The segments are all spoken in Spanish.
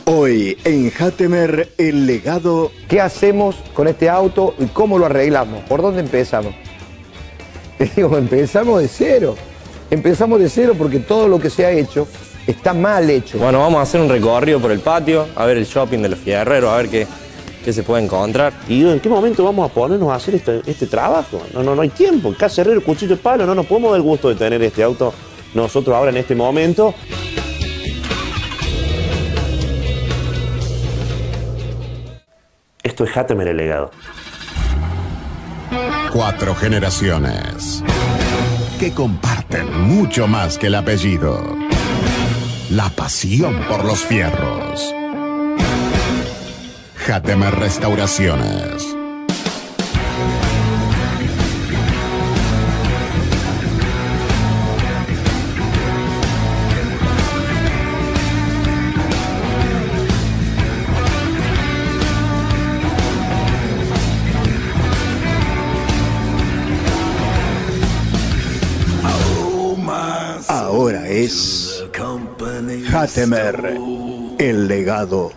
Hoy en Hattemer, el legado. ¿Qué hacemos con este auto y cómo lo arreglamos? ¿Por dónde empezamos? Digo, empezamos de cero. Empezamos de cero porque todo lo que se ha hecho está mal hecho. Bueno, vamos a hacer un recorrido por el patio, a ver el shopping de los fierreros, a ver qué se puede encontrar. Y ¿en qué momento vamos a ponernos a hacer este trabajo? No hay tiempo. Casa, herrero, cuchillo de palo, no nos podemos dar el gusto de tener este auto nosotros ahora en este momento. Esto es Hattemer, el legado. 4 generaciones que comparten mucho más que el apellido. La pasión por los fierros. Hattemer Restauraciones. Ahora es Hattemer, el legado.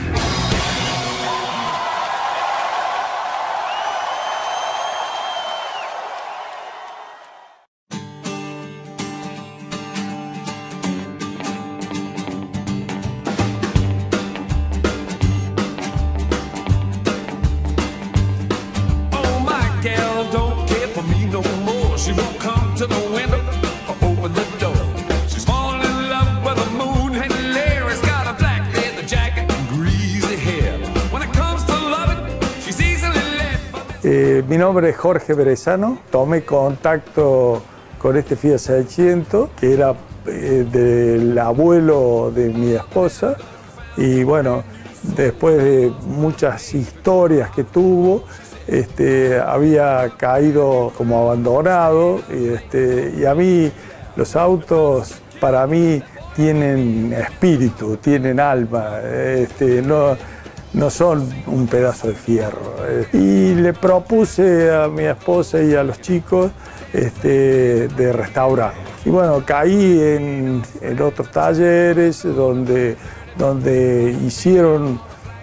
Mi nombre es Jorge Brezano. Tomé contacto con este Fiat 600, que era del abuelo de mi esposa. Y bueno, después de muchas historias que tuvo, había caído como abandonado. Y a mí, los autos, para mí, tienen espíritu, tienen alma. No son un pedazo de fierro. Y le propuse a mi esposa y a los chicos de restaurar. Y bueno, caí en otros talleres donde hicieron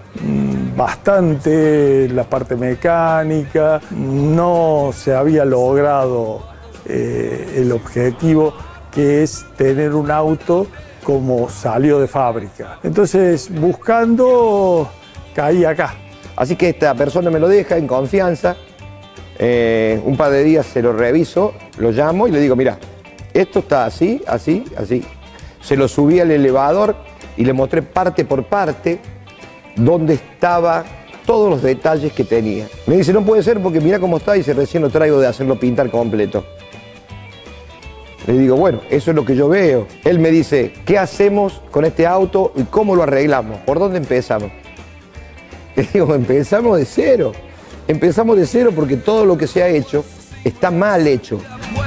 bastante la parte mecánica. No se había logrado el objetivo, que es tener un auto como salió de fábrica. Entonces, buscando, caí acá. Así que esta persona me lo deja en confianza. Un par de días se lo reviso, lo llamo y le digo, mira, esto está así, así, así. Se lo subí al elevador y le mostré parte por parte dónde estaba todos los detalles que tenía. Me dice, no puede ser porque mira cómo está, y dice, recién lo traigo de hacerlo pintar completo. Le digo, bueno, eso es lo que yo veo. Él me dice, ¿qué hacemos con este auto y cómo lo arreglamos? ¿Por dónde empezamos? Le digo, empezamos de cero. Empezamos de cero porque todo lo que se ha hecho está mal hecho.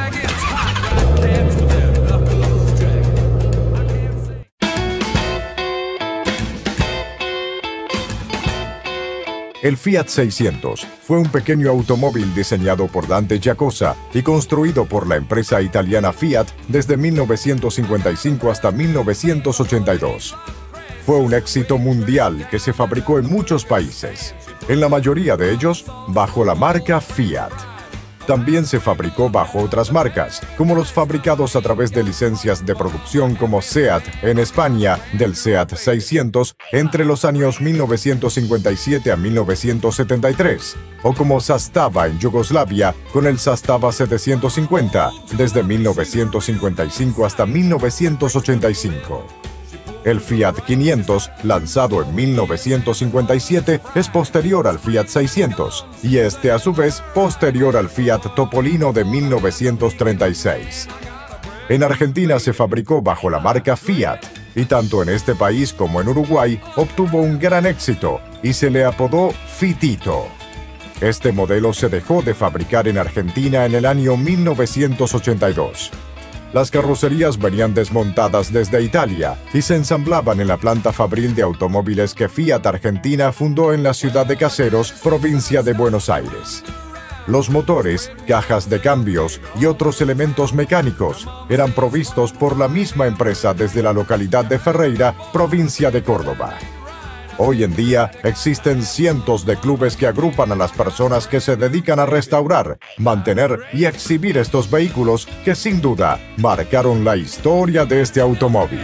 El Fiat 600 fue un pequeño automóvil diseñado por Dante Giacosa y construido por la empresa italiana Fiat desde 1955 hasta 1982. Fue un éxito mundial que se fabricó en muchos países, en la mayoría de ellos bajo la marca Fiat. También se fabricó bajo otras marcas, como los fabricados a través de licencias de producción como SEAT en España, del SEAT 600 entre los años 1957 a 1973, o como Zastava en Yugoslavia con el Zastava 750 desde 1955 hasta 1985. El Fiat 500, lanzado en 1957, es posterior al Fiat 600 y este a su vez posterior al Fiat Topolino de 1936. En Argentina se fabricó bajo la marca Fiat y tanto en este país como en Uruguay obtuvo un gran éxito y se le apodó Fitito. Este modelo se dejó de fabricar en Argentina en el año 1982. Las carrocerías venían desmontadas desde Italia y se ensamblaban en la planta fabril de automóviles que Fiat Argentina fundó en la ciudad de Caseros, provincia de Buenos Aires. Los motores, cajas de cambios y otros elementos mecánicos eran provistos por la misma empresa desde la localidad de Ferreira, provincia de Córdoba. Hoy en día existen cientos de clubes que agrupan a las personas que se dedican a restaurar, mantener y exhibir estos vehículos que sin duda marcaron la historia de este automóvil.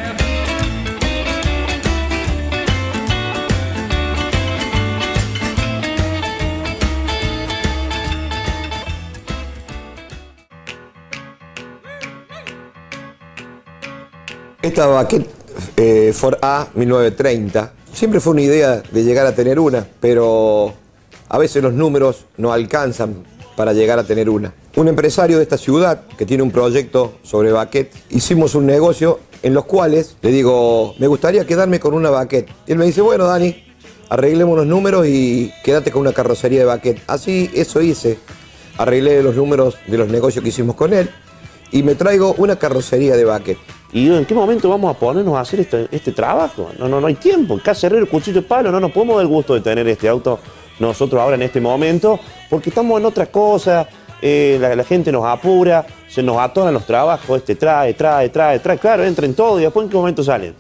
Esta Baquet Ford A 1930 siempre fue una idea de llegar a tener una, pero a veces los números no alcanzan para llegar a tener una. Un empresario de esta ciudad que tiene un proyecto sobre Baquet, hicimos un negocio en los cuales le digo, me gustaría quedarme con una Baquet. Y él me dice, bueno, Dani, arreglemos los números y quédate con una carrocería de Baquet. Así, eso hice. Arreglé los números de los negocios que hicimos con él y me traigo una carrocería de Baquet. Y digo, ¿en qué momento vamos a ponernos a hacer este trabajo? No hay tiempo. Casa herrero, cuchillo de palo, no nos podemos dar el gusto de tener este auto nosotros ahora en este momento, porque estamos en otra cosa, la gente nos apura, se nos atoran los trabajos, trae, claro, entra en todo y después ¿en qué momento salen?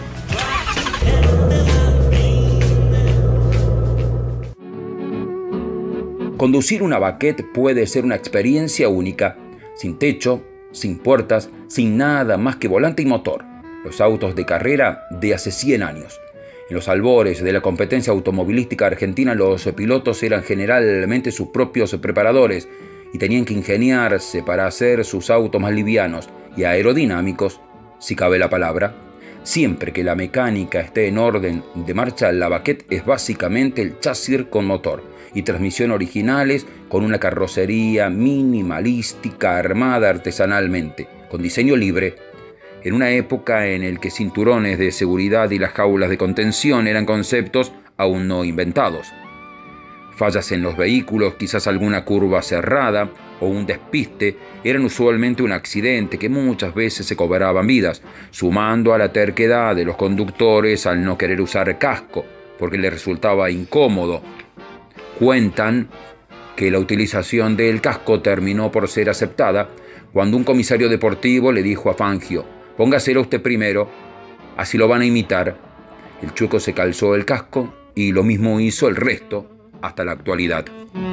Conducir una Baquet puede ser una experiencia única, sin techo, sin puertas, sin nada más que volante y motor. Los autos de carrera de hace 100 años. En los albores de la competencia automovilística argentina, los pilotos eran generalmente sus propios preparadores y tenían que ingeniarse para hacer sus autos más livianos y aerodinámicos, si cabe la palabra. Siempre que la mecánica esté en orden de marcha, la Baquet es básicamente el chasis con motor y transmisión originales, con una carrocería minimalística armada artesanalmente, con diseño libre, en una época en la que cinturones de seguridad y las jaulas de contención eran conceptos aún no inventados. Fallas en los vehículos, quizás alguna curva cerrada o un despiste, eran usualmente un accidente que muchas veces se cobraban vidas, sumando a la terquedad de los conductores al no querer usar casco, porque les resultaba incómodo. Cuentan que la utilización del casco terminó por ser aceptada cuando un comisario deportivo le dijo a Fangio, póngaselo usted primero, así lo van a imitar. El chueco se calzó el casco y lo mismo hizo el resto hasta la actualidad.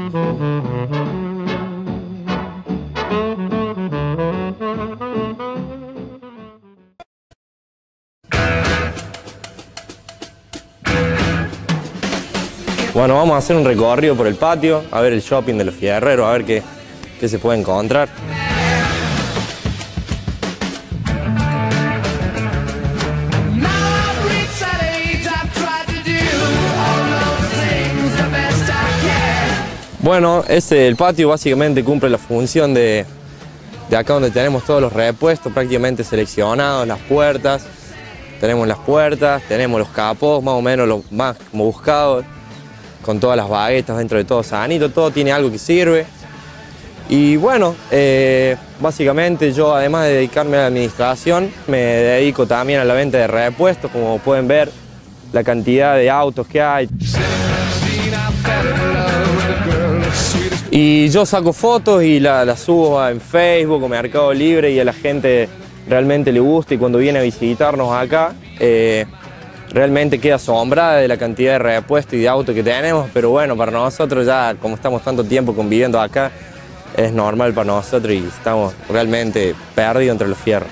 Bueno, vamos a hacer un recorrido por el patio, a ver el shopping de los fierreros, a ver qué se puede encontrar. Bueno, el patio básicamente cumple la función de acá donde tenemos todos los repuestos prácticamente seleccionados, las puertas. Tenemos las puertas, tenemos los capós, más o menos los más como buscados, con todas las baguetas dentro de todo sanito, todo tiene algo que sirve. Y bueno, básicamente yo, además de dedicarme a la administración, me dedico también a la venta de repuestos, como pueden ver la cantidad de autos que hay. Y yo saco fotos y las subo en Facebook o Mercado Libre y a la gente realmente le gusta, y cuando viene a visitarnos acá realmente queda asombrada de la cantidad de repuestos y de autos que tenemos, pero bueno, para nosotros ya, como estamos tanto tiempo conviviendo acá, es normal para nosotros y estamos realmente perdidos entre los fierros.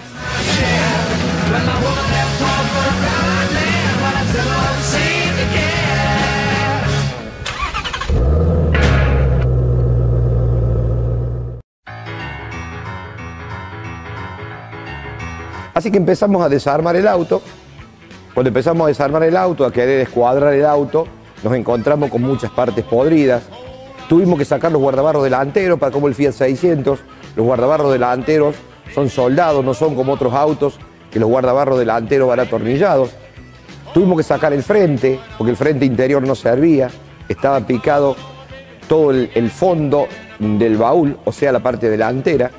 Así que empezamos a desarmar el auto. Cuando empezamos a desarmar el auto, a querer escuadrar el auto, nos encontramos con muchas partes podridas. Tuvimos que sacar los guardabarros delanteros para como el Fiat 600. Los guardabarros delanteros son soldados, no son como otros autos que los guardabarros delanteros van atornillados. Tuvimos que sacar el frente, porque el frente interior no servía. Estaba picado todo el fondo del baúl, o sea, la parte delantera.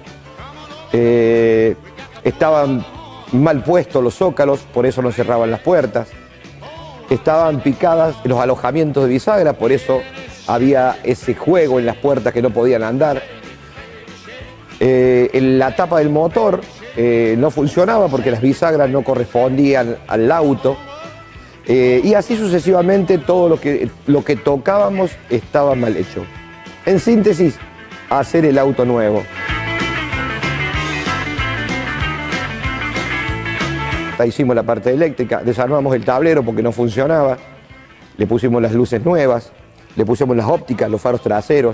Estaban mal puestos los zócalos, por eso no cerraban las puertas. Estaban picadas los alojamientos de bisagra, por eso había ese juego en las puertas que no podían andar. La tapa del motor no funcionaba porque las bisagras no correspondían al auto. Y así sucesivamente todo lo que tocábamos estaba mal hecho. En síntesis, hacer el auto nuevo. Hicimos la parte eléctrica, desarmamos el tablero porque no funcionaba, le pusimos las luces nuevas, le pusimos las ópticas, los faros traseros.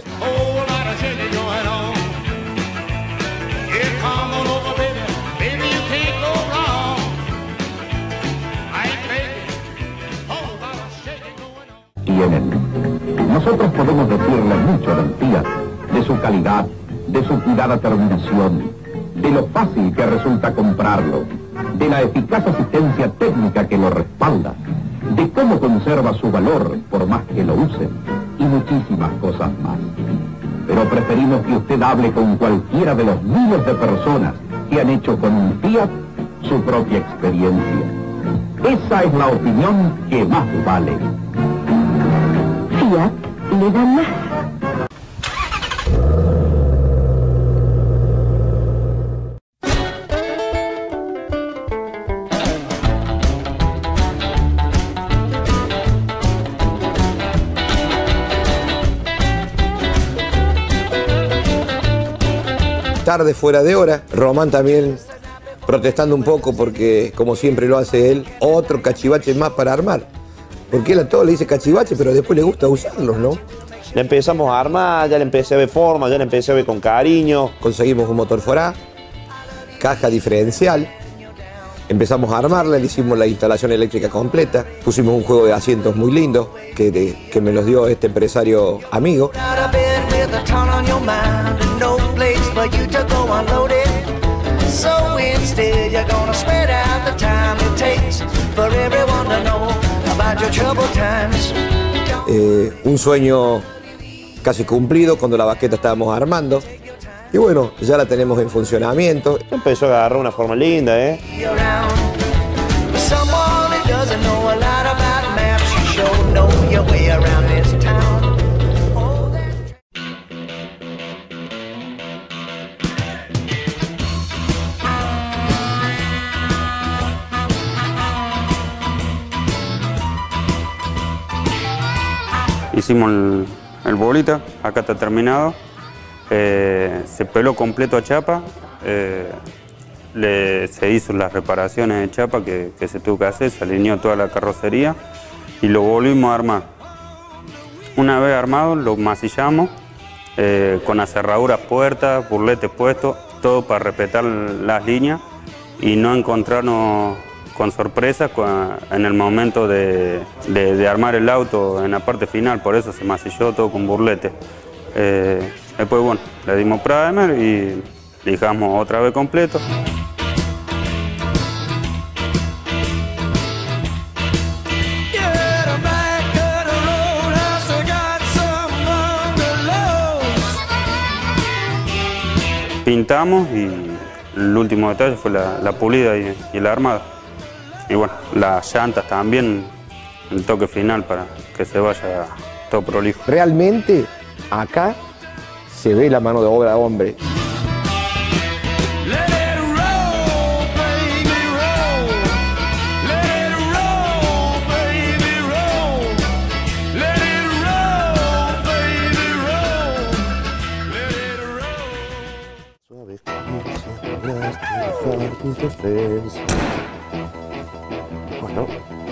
Y en él, nosotros podemos decirle mucho del Fiat, de su calidad, de su cuidada terminación, de lo fácil que resulta comprarlo, de la eficaz asistencia técnica que lo respalda, de cómo conserva su valor por más que lo use, y muchísimas cosas más. Pero preferimos que usted hable con cualquiera de los miles de personas que han hecho con un Fiat su propia experiencia. Esa es la opinión que más vale. Fiat le da más. Tarde fuera de hora, Román también protestando un poco porque, como siempre lo hace él, otro cachivache más para armar. Porque él a todo le dice cachivache, pero después le gusta usarlos, ¿no? Le empezamos a armar, ya le empecé a ver forma, ya le empecé a ver con cariño. Conseguimos un motor Forá, caja diferencial, empezamos a armarla, le hicimos la instalación eléctrica completa, pusimos un juego de asientos muy lindo que me los dio este empresario amigo. Un sueño casi cumplido cuando la baqueta estábamos armando. Y bueno, ya la tenemos en funcionamiento. Empezó a agarrar una forma linda, ¿eh? Hicimos el bolita, acá está terminado. Se peló completo a chapa, se hizo las reparaciones de chapa que se tuvo que hacer, se alineó toda la carrocería y lo volvimos a armar. Una vez armado lo masillamos con las cerraduras puertas, burletes puestos, todo para respetar las líneas y no encontrarnos con sorpresas en el momento de armar el auto en la parte final, por eso se masilló todo con burlete. Después, bueno, le dimos primer y lijamos otra vez completo. Pintamos y el último detalle fue la pulida y la armada. Y bueno, las llantas también, el toque final para que se vaya todo prolijo. Realmente, acá se ve la mano de obra, hombre. Bueno.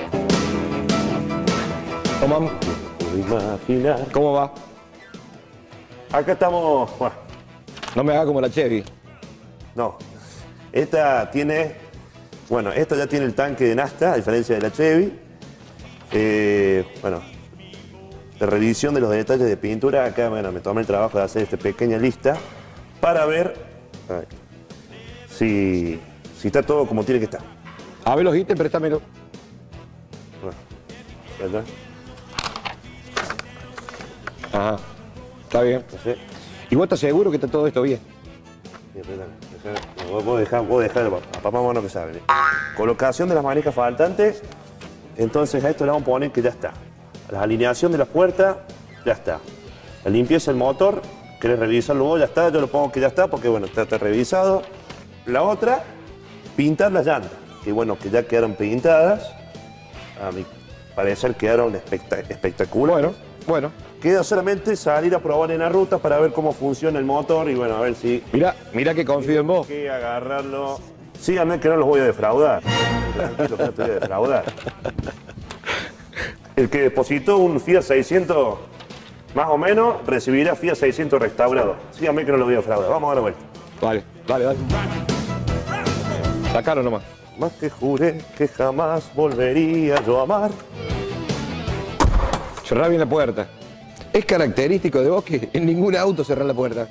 ¿Cómo va? Acá estamos. Bueno. No me haga como la Chevy. No. Esta tiene. Bueno, esta ya tiene el tanque de nafta, a diferencia de la Chevy. Bueno, de revisión de los detalles de pintura. Acá, bueno, me tomé el trabajo de hacer esta pequeña lista para ver si está todo como tiene que estar. A ver los ítems, préstamelo. Bueno, ¿verdad? Ajá, está bien. ¿Y vos estás seguro que está todo esto bien? Vos dejá a papá mano que sabe. Colocación de las manijas faltantes. Entonces a esto le vamos a poner que ya está. La alineación de las puertas, ya está. La limpieza del motor, querés revisarlo vos, ya está. Yo lo pongo que ya está porque bueno, está revisado. La otra, pintar las llantas. Que bueno, que ya quedaron pintadas. parecer quedaron espectaculares. Bueno. Queda solamente salir a probar en la ruta para ver cómo funciona el motor y bueno, a ver si... Mira que confío en vos. Que agarrarlo... Síganme que no los voy a defraudar. Tranquilo, que no te voy a defraudar. El que depositó un Fiat 600, más o menos, recibirá Fiat 600 restaurado. Síganme que no lo voy a defraudar. Vamos a dar la vuelta. Dale. Sacaron nomás. Más que juré que jamás volvería yo a amar. Cerrá bien la puerta. Es característico de vos que en ningún auto cerrá la puerta.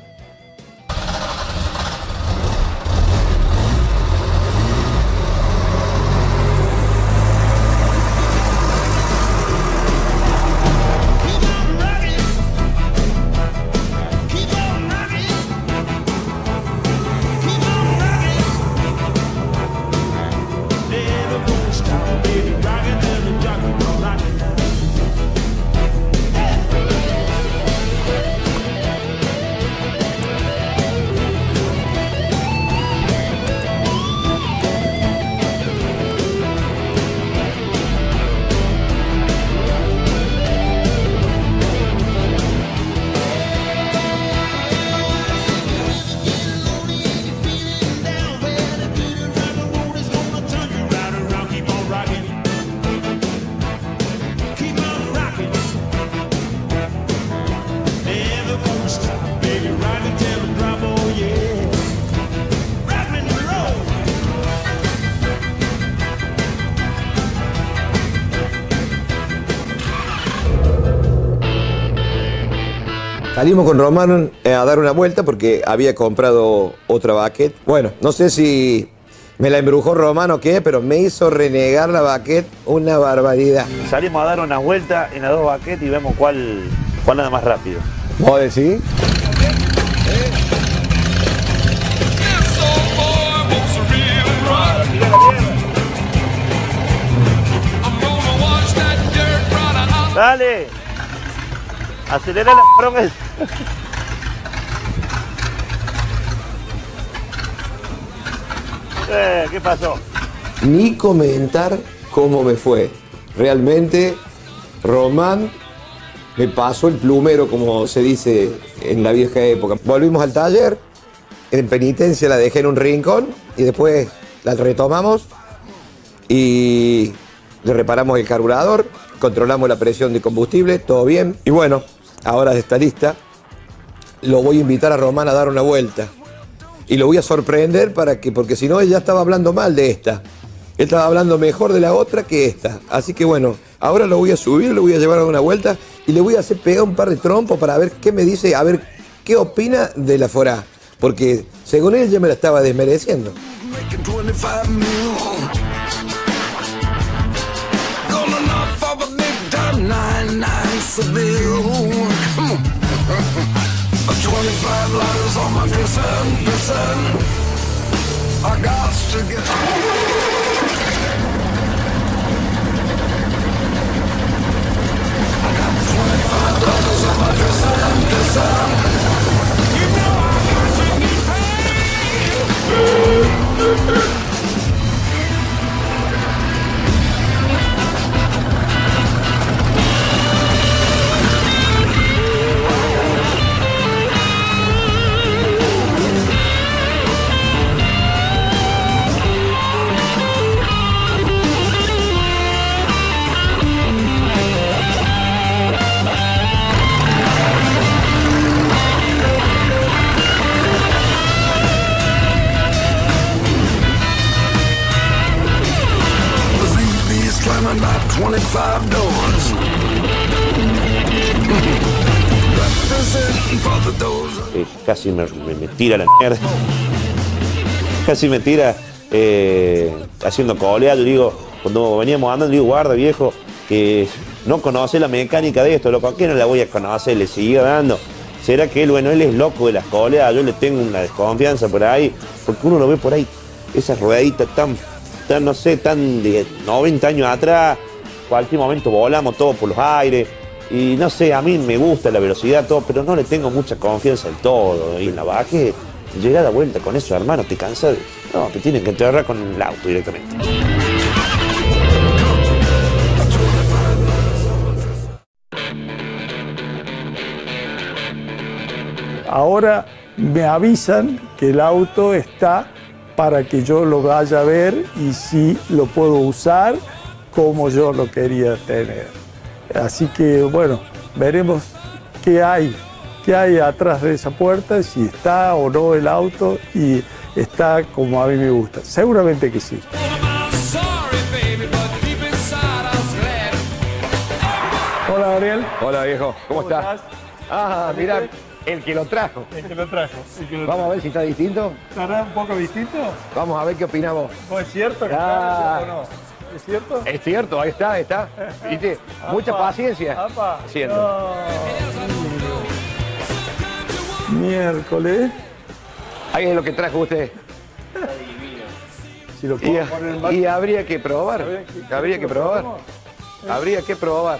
Salimos con Román a dar una vuelta porque había comprado otra baquet. Bueno, no sé si me la embrujó Román o qué, pero me hizo renegar la baquet una barbaridad. Salimos a dar una vuelta en las dos baquetas y vemos cuál anda más rápido. ¿Vos decís? ¡Dale! Acelera la promesa. ¿Qué pasó? Ni comentar cómo me fue. Realmente, Román me pasó el plumero, como se dice en la vieja época. Volvimos al taller, en penitencia la dejé en un rincón y después la retomamos y le reparamos el carburador, controlamos la presión de combustible, todo bien. Y bueno, ahora está lista. Lo voy a invitar a Román a dar una vuelta. Y lo voy a sorprender porque si no, él ya estaba hablando mal de esta. Él estaba hablando mejor de la otra que esta. Así que bueno, ahora lo voy a subir, lo voy a llevar a dar una vuelta y le voy a hacer pegar un par de trompos para ver qué me dice, a ver qué opina de la Forá. Porque según él ya me la estaba desmereciendo. Casi me tira la mierda. Casi me tira haciendo colea. Yo digo, cuando veníamos andando, digo, guarda viejo, que no conoce la mecánica de esto, loco, ¿a qué no la voy a conocer? Le sigue dando. ¿Será que él, bueno, él es loco de las coleas? Yo le tengo una desconfianza por ahí, porque uno lo ve por ahí, esas rueditas tan no sé, tan de 90 años atrás, cualquier momento volamos todos por los aires. Y no sé, a mí me gusta la velocidad, todo, pero no le tengo mucha confianza en todo. Y en la baje, llega a la vuelta con eso, hermano, te cansa de... No, te tienen que enterrar con el auto directamente. Ahora me avisan que el auto está para que yo lo vaya a ver y si lo puedo usar como yo lo quería tener. Así que bueno, veremos qué hay atrás de esa puerta, si está o no el auto y está como a mí me gusta. Seguramente que sí. Hola, Gabriel. Hola, viejo. ¿Cómo estás? Ah, mira, el que lo trajo. El que lo trajo. Vamos a ver si está distinto. ¿Estará un poco distinto? Vamos a ver qué opinamos. ¿No es cierto que está o no? ¿Es cierto? Es cierto, ahí está. ¿Viste? Mucha paciencia. Siento. No. Miércoles. Ahí es lo que trajo usted. Si lo puedo poner en y habría que probar. Habría que probar. Habría que probar.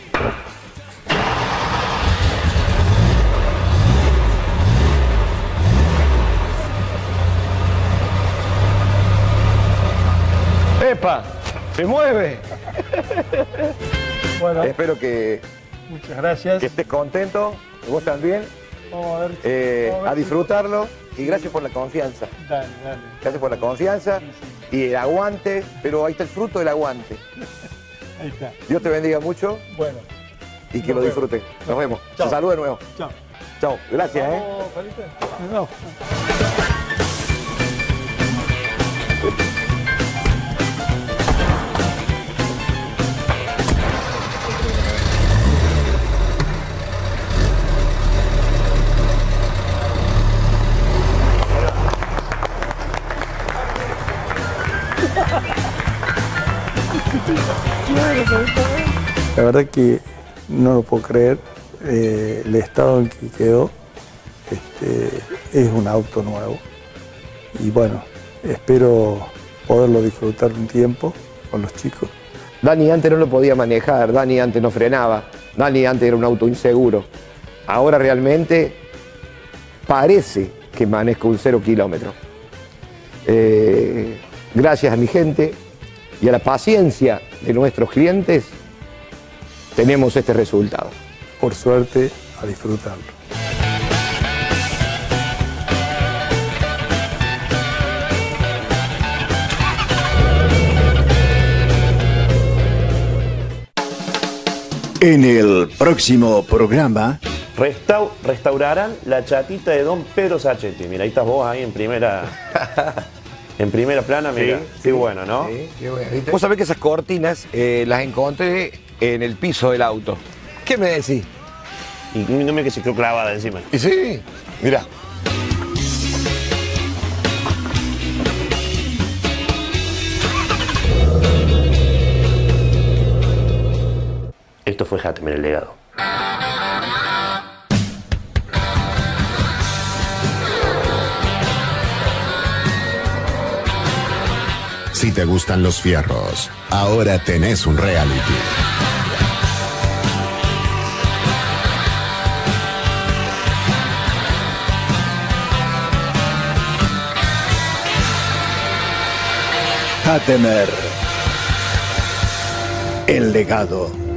¡Epa! ¡Se mueve! Bueno, espero que, muchas gracias. Que estés contento, vos también. Vamos a ver. A disfrutarlo y gracias por la confianza. Dale. Gracias por la confianza y el aguante, pero ahí está el fruto del aguante. Ahí está. Dios te bendiga mucho. Bueno. Y que lo disfruten. Nos vemos. Chao. Salud de nuevo. Chao. Chao. Gracias, Vamos, Felipe. No. La verdad que no lo puedo creer, el estado en que quedó, es un auto nuevo y bueno, espero poderlo disfrutar un tiempo con los chicos. Dani antes no lo podía manejar, Dani antes no frenaba, Dani antes era un auto inseguro. Ahora realmente parece que maneja un 0 kilómetro. Gracias a mi gente y a la paciencia de nuestros clientes, tenemos este resultado. Por suerte, a disfrutarlo. En el próximo programa... Restaurarán la chatita de don Pedro Sacchetti. Mira, ahí estás vos ahí en primera... En primera plana, mira, qué bueno, ¿no? Sí, qué bueno. Vos sabés que esas cortinas las encontré en el piso del auto. ¿Qué me decís? Y no me que se quedó clavada encima. Y sí, mira. Esto fue Hattemer, el legado. Si te gustan los fierros, ahora tenés un reality. Hattemer, el legado.